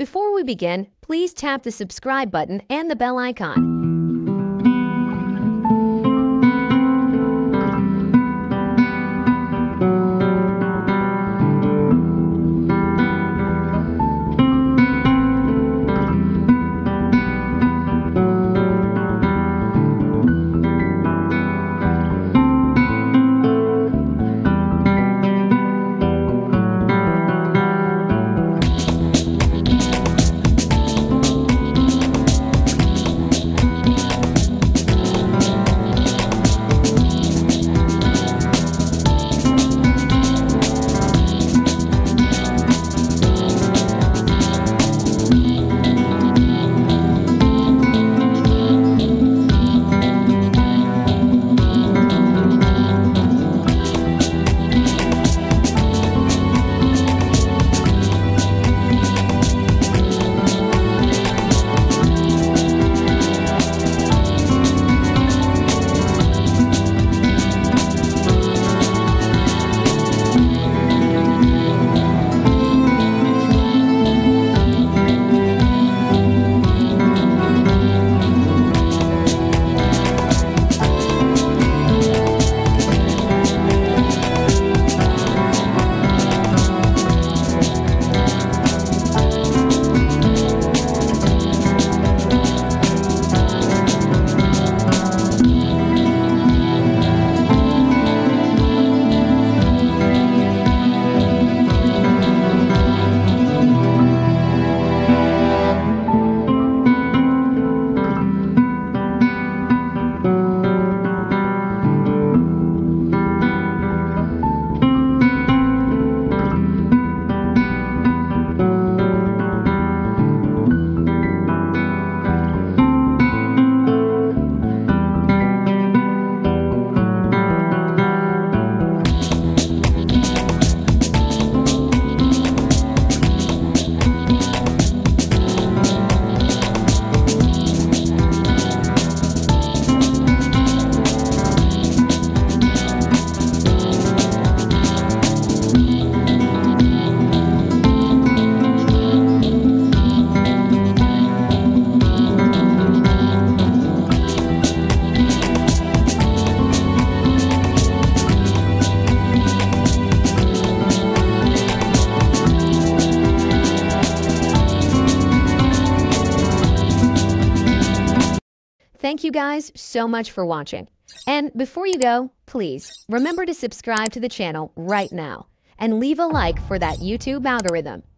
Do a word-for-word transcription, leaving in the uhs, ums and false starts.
Before we begin, please tap the subscribe button and the bell icon. Thank you guys so much for watching. And before you go, please remember to subscribe to the channel right now and leave a like for that YouTube algorithm.